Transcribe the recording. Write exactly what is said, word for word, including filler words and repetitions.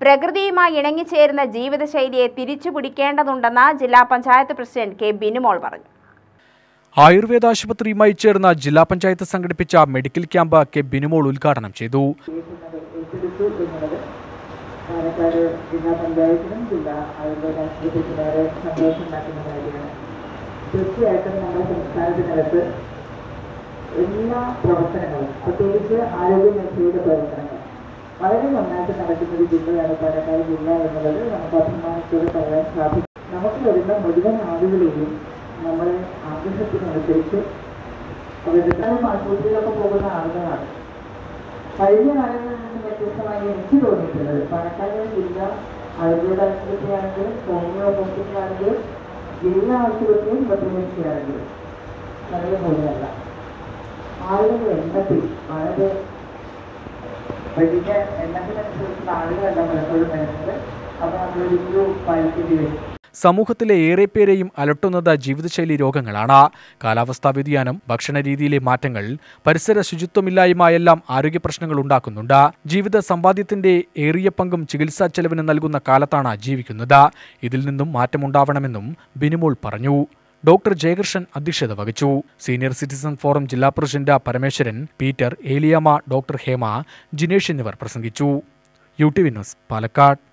പ്രകൃതിയുമായി ഇണങ്ങിച്ചേരുന്ന ജീവിതശൈലിയെ തിരിച്ചുപിടിക്കേണ്ടതുണ്ടെന്ന് ജില്ലാ panchayat president K Binumol പറഞ്ഞു. ആയുർവേദ ആശുപത്രിയുമായി ചേർന്ന ജില്ലാ പഞ്ചായത്ത് സംഘടിപ്പിച്ച മെഡിക്കൽ ക്യാമ്പ് കെ ബിനുമോൾ ഉദ്ഘാടനം ചെയ്തു. പാലക്കാട് ജില്ലാ പഞ്ചായത്തിനും ജില്ലാ ആയുർവേദ ആശുപത്രിക്കും വളരെ സന്തോഷമുണ്ടാക്കുന്ന കാര്യമാണ്. തീർച്ചയായിട്ടും നമ്മുടെ സംസ്ഥാനത്തിനകത്ത് എല്ലാ പ്രവർത്തനങ്ങളും, പ്രത്യേകിച്ച് ആരോഗ്യ മേഖലയുടെ പ്രവർത്തനങ്ങൾ വളരെ നന്നായിട്ട് നടക്കുന്ന ഒരു ജില്ലയാണ് പാലക്കാട് ജില്ല എന്നുള്ളത് നമുക്ക് അഭിമാനത്തോടെ പറയാൻ സാധിക്കും. നമുക്ക് വരുന്ന മുഴുവൻ ആളുകളെയും നമ്മുടെ ആഗ്രഹത്തിനനുസരിച്ച് അവരുടെ ആശുപത്രിയിലൊക്കെ പോകുന്ന ആളുകളാണ്. കഴിഞ്ഞ കാലങ്ങളിൽ നിന്ന് വ്യത്യസ്തമായി എനിക്ക് തോന്നിയിട്ടുള്ളത് പാലക്കാട് ജില്ല ആയുർവേദ ആശുപത്രിയാണെങ്കിലും ഹോമിയോ ഹോസ്പിറ്റലാണെങ്കിലും ജില്ലാ ആശുപത്രിയും പ്രത്യേകിച്ച് ആണെങ്കിലും നല്ല പോലെയല്ല. ആളുകളുടെ എണ്ണത്തിൽ വളരെ വലിയ എണ്ണത്തിനനുസരിച്ചുള്ള ആളുകളല്ല പലപ്പോഴും വരുന്നത്. അപ്പോൾ നമ്മളൊരു പാലിക്കേണ്ടി വരും. സമൂഹത്തിലെ ഏറെ പേരെയും അലട്ടുന്നത് ജീവിതശൈലി രോഗങ്ങളാണ്. കാലാവസ്ഥാ വ്യതിയാനം, ഭക്ഷണരീതിയിലെ മാറ്റങ്ങൾ, പരിസര ശുചിത്വമില്ലായ്മ എല്ലാം ആരോഗ്യ പ്രശ്നങ്ങൾ ഉണ്ടാക്കുന്നുണ്ട്. ജീവിത സമ്പാദ്യത്തിന്റെ ഏറിയ പങ്കും ചികിത്സാ ചെലവിന് നൽകുന്ന കാലത്താണ് ജീവിക്കുന്നത്. ഇതിൽ നിന്നും മാറ്റമുണ്ടാവണമെന്നും ബിനുമോൾ പറഞ്ഞു. ഡോക്ടർ ജയകൃഷ്ണൻ അധ്യക്ഷത വഹിച്ചു. സീനിയർ സിറ്റിസൺ ഫോറം ജില്ലാ president Parameswaran, Peter, Eliyamma, doctor Hema, Jinesh എന്നിവർ പ്രസംഗിച്ചു. U T V news, Palakkad.